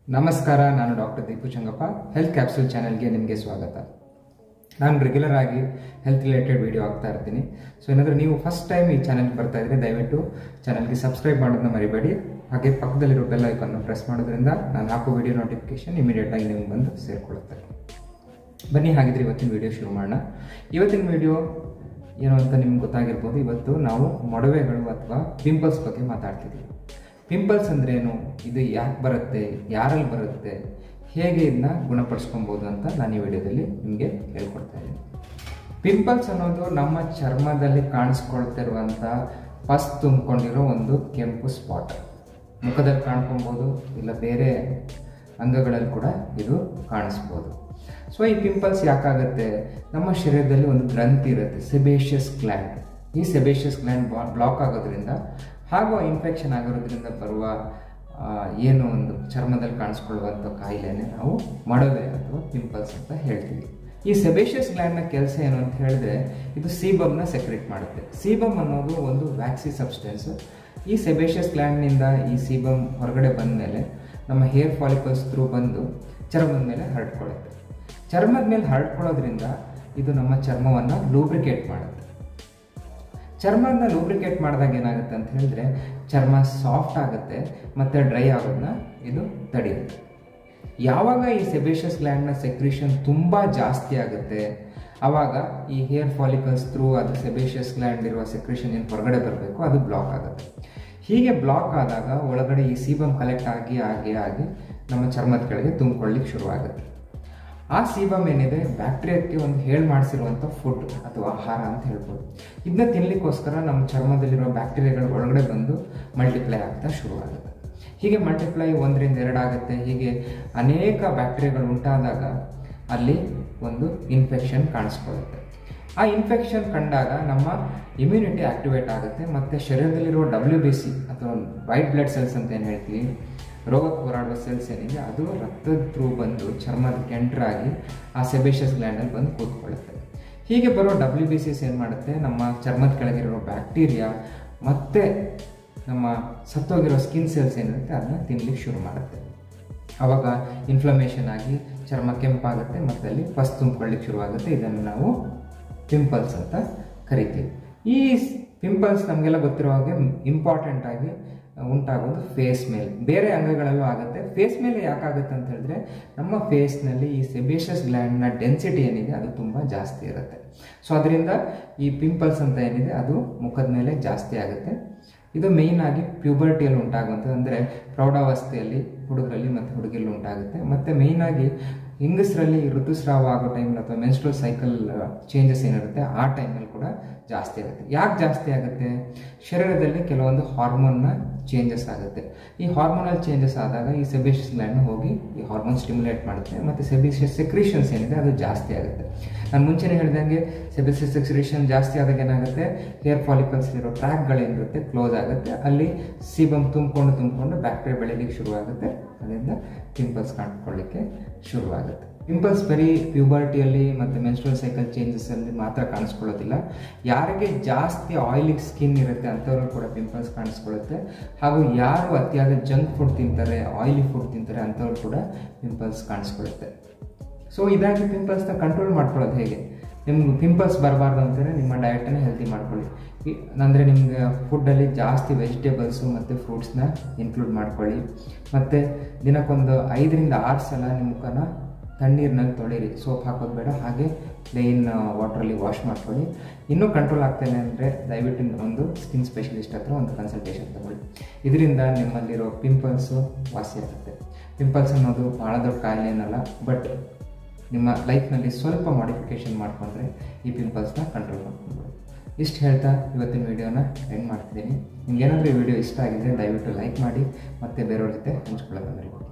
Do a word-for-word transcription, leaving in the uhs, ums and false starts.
ನಮಸ್ಕಾರ, ನಾನು doctor Deepu Changappa. Health capsule ಚಾನೆಲ್ಗೆ ನಿಮಗೆ ಸ್ವಾಗತ. ನಾನು ರೆಗ್ಯುಲರ್ ಆಗಿ ಹೆಲ್ತ್ ರಿಲೇಟೆಡ್ ವಿಡಿಯೋ ಆಗ್ತಾ ಇರ್ತೀನಿ. ಸೊ ಏನಾದರೂ ನೀವು ಫಸ್ಟ್ ಟೈಮ್ ಈ ಚಾನೆಲ್ಗೆ ಬರ್ತಾ ಇದ್ರೆ ದಯವಿಟ್ಟು ಚಾನೆಲ್ಗೆ ಸಬ್ಸ್ಕ್ರೈಬ್ ಮಾಡೋದನ್ನ ಮರಿಬೇಡಿ. ಹಾಗೆ ಪಕ್ಕದಲ್ಲಿರೋ ಬೆಲ್ ಐಕಾನ್ನ ಪ್ರೆಸ್ ಮಾಡೋದ್ರಿಂದ ನಾನು ಹಾಕೋ ವಿಡಿಯೋ ನೋಟಿಫಿಕೇಶನ್ ಇಮಿಡಿಯೇಟ್ ಆಗಿ ನಿಮ್ಗೆ ಬಂದು ಸೇರಿಕೊಳ್ಳುತ್ತೆ. ಬನ್ನಿ, ಹಾಗಿದ್ರೆ ಇವತ್ತಿನ ವಿಡಿಯೋ ಶುರು ಮಾಡೋಣ. ಇವತ್ತಿನ ವಿಡಿಯೋ ಏನು ಅಂತ ನಿಮ್ಗೆ ಗೊತ್ತಾಗಿರ್ಬೋದು. ಇವತ್ತು ನಾವು ಮೊಡವೆಗಳು ಅಥವಾ ಪಿಂಪಲ್ಸ್ ಬಗ್ಗೆ ಮಾತಾಡ್ತಿದ್ದೀವಿ. ಪಿಂಪಲ್ಸ್ ಅಂದ್ರೆ ಏನು, ಇದು ಯಾಕೆ ಬರುತ್ತೆ, ಯಾರಲ್ಲಿ ಬರುತ್ತೆ, ಹೇಗೆ ಇದನ್ನ ಗುಣಪಡಿಸ್ಕೊಬೋದು ಅಂತ ನಾನು ಈ ವಿಡಿಯೋದಲ್ಲಿ ನಿಮಗೆ ಹೇಳ್ಕೊಡ್ತಾ ಇದ್ದೀನಿ. ಪಿಂಪಲ್ಸ್ ಅನ್ನೋದು ನಮ್ಮ ಚರ್ಮದಲ್ಲಿ ಕಾಣಿಸ್ಕೊಳ್ತಿರುವಂಥ ಪಸ್ ತುಂಬಿಕೊಂಡಿರೋ ಒಂದು ಕೆಂಪು ಸ್ಪಾಟ್. ಮುಖದಲ್ಲಿ ಕಾಣ್ಕೊಬೋದು, ಇಲ್ಲ ಬೇರೆ ಅಂಗಗಳಲ್ಲಿ ಕೂಡ ಇದು ಕಾಣಿಸ್ಬೋದು. ಸೊ ಈ ಪಿಂಪಲ್ಸ್ ಯಾಕಾಗುತ್ತೆ, ನಮ್ಮ ಶರೀರದಲ್ಲಿ ಒಂದು ಗ್ರಂಥಿ ಇರುತ್ತೆ, ಸೆಬೇಷಿಯಸ್ ಗ್ಲ್ಯಾಂಡ್. ಈ ಸೆಬೇಷಿಯಸ್ ಗ್ಲ್ಯಾಂಡ್ ಬ್ಲಾಕ್ ಆಗೋದ್ರಿಂದ ಹಾಗೂ ಇನ್ಫೆಕ್ಷನ್ ಆಗಿರೋದ್ರಿಂದ ಬರುವ ಏನು ಒಂದು ಚರ್ಮದಲ್ಲಿ ಕಾಣಿಸ್ಕೊಳ್ಳುವಂಥ ಕಾಯಿಲೆನೇ ನಾವು ಮೊಡವೆ ಅಥವಾ ಪಿಂಪಲ್ಸ್ ಅಂತ ಹೇಳ್ತೀವಿ. ಈ ಸೆಬೇಷಿಯಸ್ ಗ್ಲ್ಯಾಂಡ್ನ ಕೆಲಸ ಏನು ಅಂತ ಹೇಳಿದ್ರೆ, ಇದು ಸೀಬಮ್ನ ಸೆಕ್ರೆಟ್ ಮಾಡುತ್ತೆ. ಸೀಬಮ್ ಅನ್ನೋದು ಒಂದು ವ್ಯಾಕ್ಸಿ ಸಬ್ಸ್ಟೆನ್ಸ್. ಈ ಸೆಬೇಷಿಯಸ್ ಗ್ಲ್ಯಾಂಡ್ನಿಂದ ಈ ಸೀಬಮ್ ಹೊರಗಡೆ ಬಂದ ಮೇಲೆ ನಮ್ಮ ಹೇರ್ ಫಾಲಿಕಲ್ಸ್ ಥ್ರೂ ಬಂದು ಚರ್ಮದ ಮೇಲೆ ಹರಡ್ಕೊಳ್ಳುತ್ತೆ. ಚರ್ಮದ ಮೇಲೆ ಹರಡ್ಕೊಳ್ಳೋದ್ರಿಂದ ಇದು ನಮ್ಮ ಚರ್ಮವನ್ನು ಲೂಬ್ರಿಕೇಟ್ ಮಾಡುತ್ತೆ. ಚರ್ಮನ ಲೂಬ್ರಿಕೇಟ್ ಮಾಡಿದಾಗ ಏನಾಗುತ್ತೆ ಅಂತ ಹೇಳಿದ್ರೆ ಚರ್ಮ ಸಾಫ್ಟ್ ಆಗುತ್ತೆ ಮತ್ತು ಡ್ರೈ ಆಗೋದನ್ನ ಇದು ತಡೆಯುತ್ತೆ. ಯಾವಾಗ ಈ ಸೆಬೇಷಿಯಸ್ ಗ್ಲ್ಯಾಂಡ್ನ ಸೆಕ್ರಿಷನ್ ತುಂಬ ಜಾಸ್ತಿ ಆಗುತ್ತೆ, ಆವಾಗ ಈ ಹೇರ್ ಫಾಲಿಕಲ್ಸ್ ಥ್ರೂ ಅದು ಸೆಬೇಷಿಯಸ್ ಗ್ಲ್ಯಾಂಡ್ ಇರುವ ಸೆಕ್ರಿಷನ್ ಏನು ಹೊರಗಡೆ ಬರಬೇಕು ಅದು ಬ್ಲಾಕ್ ಆಗುತ್ತೆ. ಹೀಗೆ ಬ್ಲಾಕ್ ಆದಾಗ ಒಳಗಡೆ ಈ ಸೀಬಮ್ ಕಲೆಕ್ಟ್ ಆಗಿ ಆಗಿ ಆಗಿ ನಮ್ಮ ಚರ್ಮದ ಕೆಳಗೆ ತುಂಬಿಕೊಳ್ಳಿಕ್ಕೆ ಶುರುವಾಗುತ್ತೆ. ಆ ಸೀಬಮ್ ಏನಿದೆ ಬ್ಯಾಕ್ಟೀರಿಯಾಕ್ಕೆ ಒಂದು ಹೇಳಿ ಮಾಡಿಸಿರುವಂಥ ಫುಡ್ ಅಥವಾ ಆಹಾರ ಅಂತ ಹೇಳ್ಬೋದು. ಇದನ್ನ ತಿನ್ನಲಿಕ್ಕೋಸ್ಕರ ನಮ್ಮ ಚರ್ಮದಲ್ಲಿರೋ ಬ್ಯಾಕ್ಟೀರಿಯಾಗಳು ಒಳಗಡೆ ಬಂದು ಮಲ್ಟಿಪ್ಲೈ ಆಗ್ತಾ ಶುರುವಾಗುತ್ತೆ. ಹೀಗೆ ಮಲ್ಟಿಪ್ಲೈ ಒಂದರಿಂದ ಎರಡಾಗುತ್ತೆ. ಹೀಗೆ ಅನೇಕ ಬ್ಯಾಕ್ಟೀರಿಯಾಗಳು ಉಂಟಾದಾಗ ಅಲ್ಲಿ ಒಂದು ಇನ್ಫೆಕ್ಷನ್ ಕಾಣಿಸ್ಕೊಳ್ಳುತ್ತೆ. ಆ ಇನ್ಫೆಕ್ಷನ್ ಕಂಡಾಗ ನಮ್ಮ ಇಮ್ಯುನಿಟಿ ಆಕ್ಟಿವೇಟ್ ಆಗುತ್ತೆ ಮತ್ತು ಶರೀರದಲ್ಲಿರೋ ಡಬ್ಲ್ಯೂ ಬಿ ಸಿ ಅಥವಾ ವೈಟ್ ಬ್ಲಡ್ ಸೆಲ್ಸ್ ಅಂತ ಏನು ಹೇಳ್ತೀವಿ, ರೋಗಕ್ಕೆ ಹೋರಾಡುವ ಸೆಲ್ಸ್ ಏನಿದೆ ಅದು ರಕ್ತದ ಥ್ರೂ ಬಂದು ಚರ್ಮದಕ್ಕೆ ಎಂಟರ್ ಆಗಿ ಆ ಸೆಬೇಷಿಯಸ್ ಗ್ಲ್ಯಾಂಡಲ್ಲಿ ಬಂದು ಕೂತ್ಕೊಳ್ಳುತ್ತೆ. ಹೀಗೆ ಬರೋ ಡಬ್ಲ್ಯೂ ಬಿ ಸಿಸ್ ಏನು ಮಾಡುತ್ತೆ, ನಮ್ಮ ಚರ್ಮದ ಕೆಳಗಿರೋ ಬ್ಯಾಕ್ಟೀರಿಯಾ ಮತ್ತು ನಮ್ಮ ಸತ್ತೋಗಿರೋ ಸ್ಕಿನ್ ಸೆಲ್ಸ್ ಏನಿರುತ್ತೆ ಅದನ್ನ ತಿನ್ನಲಿಕ್ಕೆ ಶುರು ಮಾಡುತ್ತೆ. ಆವಾಗ ಇನ್ಫ್ಲಮೇಷನ್ ಆಗಿ ಚರ್ಮ ಕೆಂಪಾಗುತ್ತೆ ಮತ್ತು ಅಲ್ಲಿ ಪಸ್ ತುಂಬಿಕೊಳ್ಳಿಕ್ಕೆ ಶುರುವಾಗುತ್ತೆ. ಇದನ್ನು ನಾವು ಪಿಂಪಲ್ಸ್ ಅಂತ ಕರಿತೀವಿ. ಈ ಪಿಂಪಲ್ಸ್ ನಮಗೆಲ್ಲ ಗೊತ್ತಿರೋ ಹಾಗೆ ಇಂಪಾರ್ಟೆಂಟ್ ಆಗಿ ಉಂಟಾಗೋದು ಫೇಸ್ ಮೇಲೆ, ಬೇರೆ ಅಂಗಗಳಲ್ಲೂ ಆಗುತ್ತೆ. ಫೇಸ್ ಮೇಲೆ ಯಾಕಾಗುತ್ತೆ ಅಂತ ಹೇಳಿದ್ರೆ ನಮ್ಮ ಫೇಸ್ನಲ್ಲಿ ಈ ಸೆಬೇಷಿಯಸ್ ಗ್ಲ್ಯಾಂಡ್ನ ಡೆನ್ಸಿಟಿ ಏನಿದೆ ಅದು ತುಂಬ ಜಾಸ್ತಿ ಇರುತ್ತೆ. ಸೊ ಅದರಿಂದ ಈ ಪಿಂಪಲ್ಸ್ ಅಂತ ಏನಿದೆ ಅದು ಮುಖದ ಮೇಲೆ ಜಾಸ್ತಿ ಆಗುತ್ತೆ. ಇದು ಮೇಯ್ನ್ ಆಗಿ ಪ್ಯೂಬರ್ಟಿಯಲ್ಲಿ ಉಂಟಾಗುವಂಥದ್ದು, ಅಂದರೆ ಪ್ರೌಢಾವಸ್ಥೆಯಲ್ಲಿ ಹುಡುಗರಲ್ಲಿ ಮತ್ತು ಹುಡುಗಿಯಲ್ಲಿ ಉಂಟಾಗುತ್ತೆ. ಮತ್ತು ಮೇಯ್ನ್ ಆಗಿ ಹೆಂಗಸರಲ್ಲಿ ಋತುಸ್ರಾವ ಆಗೋ ಟೈಮಲ್ಲಿ ಅಥವಾ ಮೆನ್ಸ್ಟ್ರಲ್ ಸೈಕಲ್ ಚೇಂಜಸ್ ಏನಿರುತ್ತೆ ಆ ಟೈಮಲ್ಲಿ ಕೂಡ ಜಾಸ್ತಿ ಆಗುತ್ತೆ. ಯಾಕೆ ಜಾಸ್ತಿ ಆಗುತ್ತೆ, ಶರೀರದಲ್ಲಿ ಕೆಲವೊಂದು ಹಾರ್ಮೋನ್ನ ಚೇಂಜಸ್ ಆಗುತ್ತೆ. ಈ ಹಾರ್ಮೋನಲ್ ಚೇಂಜಸ್ ಆದಾಗ ಈ ಸೆಬೇಷಿಯಸ್ ಗ್ಲ್ಯಾಂಡ್ನ ಹೋಗಿ ಈ ಹಾರ್ಮೋನ್ ಸ್ಟಿಮ್ಯುಲೇಟ್ ಮಾಡುತ್ತೆ ಮತ್ತು ಸೆಬೇಷಿಯಸ್ ಸೆಕ್ರೀಷನ್ಸ್ ಏನಿದೆ ಅದು ಜಾಸ್ತಿ ಆಗುತ್ತೆ. ನಾನು ಮುಂಚೆನೇ ಹೇಳಿದಂಗೆ ಸೆಬೇಷಿಯಸ್ ಸೆಕ್ರೀಷನ್ ಜಾಸ್ತಿ ಆದಾಗ ಏನಾಗುತ್ತೆ, ಹೇರ್ ಫಾಲಿಕಲ್ಸ್ ಇರೋ ಟ್ರ್ಯಾಕ್ಗಳೇನಿರುತ್ತೆ ಕ್ಲೋಸ್ ಆಗುತ್ತೆ. ಅಲ್ಲಿ ಸೀಬಮ್ ತುಂಬಿಕೊಂಡು ತುಂಬಿಕೊಂಡು ಬ್ಯಾಕ್ಟೀರಿಯಾ ಬೆಳೀಲಿಕ್ಕೆ ಶುರುವಾಗುತ್ತೆ. ಅದರಿಂದ ಪಿಂಪಲ್ಸ್ ಕಾಣಿಸ್ಕೊಳ್ಳಿಕ್ಕೆ ಶುರುವಾಗುತ್ತೆ. ಪಿಂಪಲ್ಸ್ ಬರೀ ಪ್ಯೂಬರ್ಟಿಯಲ್ಲಿ ಮತ್ತು ಮೆನ್ಸ್ಟ್ರಲ್ ಸೈಕಲ್ ಚೇಂಜಸಲ್ಲಿ ಮಾತ್ರ ಕಾಣಿಸ್ಕೊಳ್ಳೋದಿಲ್ಲ. ಯಾರಿಗೆ ಜಾಸ್ತಿ ಆಯಿಲಿ ಸ್ಕಿನ್ ಇರುತ್ತೆ ಅಂಥವ್ರು ಕೂಡ ಪಿಂಪಲ್ಸ್ ಕಾಣಿಸ್ಕೊಳ್ಳುತ್ತೆ. ಹಾಗೂ ಯಾರು ಅತಿಯಾದ ಜಂಕ್ ಫುಡ್ ತಿಂತಾರೆ, ಆಯಿಲಿ ಫುಡ್ ತಿಂತಾರೆ ಅಂಥವ್ರು ಕೂಡ ಪಿಂಪಲ್ಸ್ ಕಾಣಿಸ್ಕೊಳ್ಳುತ್ತೆ. ಸೊ ಇದಾಗಿ ಪಿಂಪಲ್ಸ್ನ ಕಂಟ್ರೋಲ್ ಮಾಡ್ಕೊಳ್ಳೋದು ಹೇಗೆ, ನಿಮ್ಗೆ ಪಿಂಪಲ್ಸ್ ಬರಬಾರ್ದು ಅಂತಂದರೆ ನಿಮ್ಮ ಡಯಟನ್ನು ಹೆಲ್ತಿ ಮಾಡ್ಕೊಳ್ಳಿ. ಅಂದರೆ ನಿಮ್ಗೆ ಫುಡ್ಡಲ್ಲಿ ಜಾಸ್ತಿ ವೆಜಿಟೇಬಲ್ಸು ಮತ್ತು ಫ್ರೂಟ್ಸ್ನ ಇನ್ಕ್ಲೂಡ್ ಮಾಡ್ಕೊಳ್ಳಿ. ಮತ್ತು ದಿನಕ್ಕೊಂದು ಐದರಿಂದ ಆರು ಸಲ ನಿಮ್ಮ ಮುಖನ ತಣ್ಣೀರಿನಲ್ಲಿ ತೊಳೀರಿ, ಸೋಪ್ ಹಾಕೋದು ಬೇಡ. ಹಾಗೆ ಪ್ಲೇನ್ ವಾಟ್ರಲ್ಲಿ ವಾಶ್ ಮಾಡ್ಕೊಳ್ಳಿ. ಇನ್ನೂ ಕಂಟ್ರೋಲ್ ಆಗ್ತಾನೆ ಅಂದರೆ ದಯವಿಟ್ಟು ಒಂದು ಸ್ಕಿನ್ ಸ್ಪೆಷಲಿಸ್ಟ್ ಹತ್ರ ಒಂದು ಕನ್ಸಲ್ಟೇಷನ್ ತಗೊಳ್ಳಿ. ಇದರಿಂದ ನಿಮ್ಮಲ್ಲಿರೋ ಪಿಂಪಲ್ಸು ವಾಸಿ ಆಗುತ್ತೆ. ಪಿಂಪಲ್ಸ್ ಅನ್ನೋದು ಭಾಳ ದೊಡ್ಡ ಕಾಯಿಲೆ ಏನಲ್ಲ, ಬಟ್ ನಿಮ್ಮ ಲೈಫ್ನಲ್ಲಿ ಸ್ವಲ್ಪ ಮಾಡಿಫಿಕೇಷನ್ ಮಾಡಿಕೊಂಡ್ರೆ ಈ ಪಿಂಪಲ್ಸ್ನ ಕಂಟ್ರೋಲ್ ಮಾಡ್ಕೊಬೋದು. ಇಷ್ಟು ಹೇಳ್ತಾ ಇವತ್ತಿನ ವೀಡಿಯೋನ ಎಂಡ್ ಮಾಡ್ತಿದ್ದೀನಿ. ನಿಮ್ಗೇನಾದರೂ ಈ ವಿಡಿಯೋ ಇಷ್ಟ ಆಗಿದ್ದರೆ ದಯವಿಟ್ಟು ಲೈಕ್ ಮಾಡಿ ಮತ್ತು ಬೇರೆಯವ್ರ ಜೊತೆ ಹಂಚ್ಕೊಳ್ಳೋದು ಮರಿಬೇಡಿ.